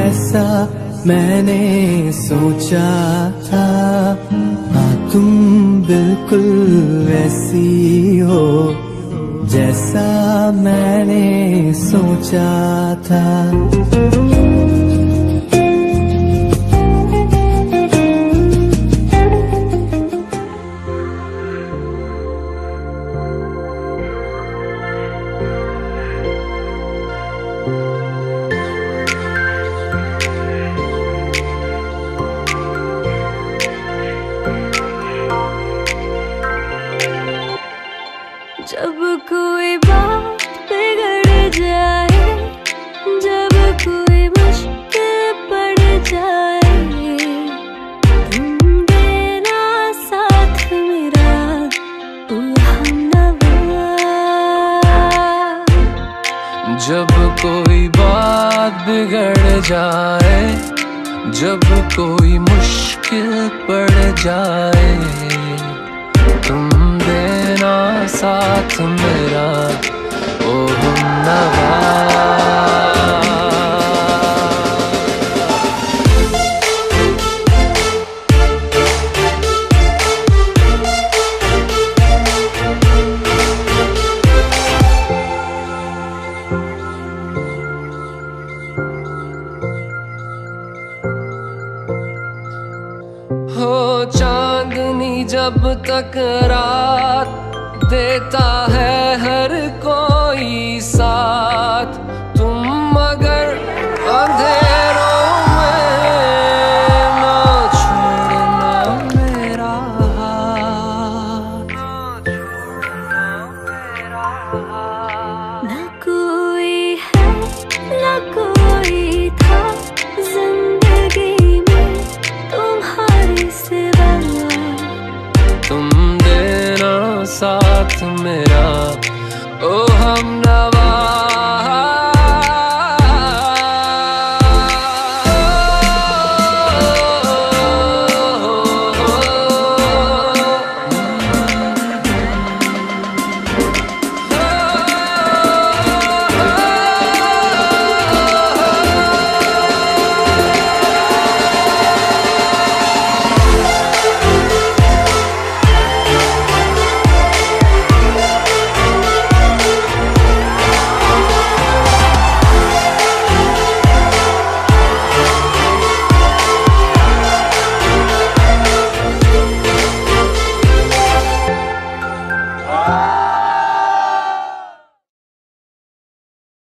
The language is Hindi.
ऐसा मैंने सोचा था। हाँ तुम बिल्कुल वैसी हो जैसा मैंने सोचा था। जब कोई बात बिगड़ जाए, जब कोई मुश्किल पड़ जाए, तुम देना साथ मेरा ओ हमनवा। जब कोई बात बिगड़ जाए, जब कोई मुश्किल पड़ जाए, तुम देना साथ मेरा ओ हमनवा। हो चांदनी जब तक रात देता है हर कोई साथ,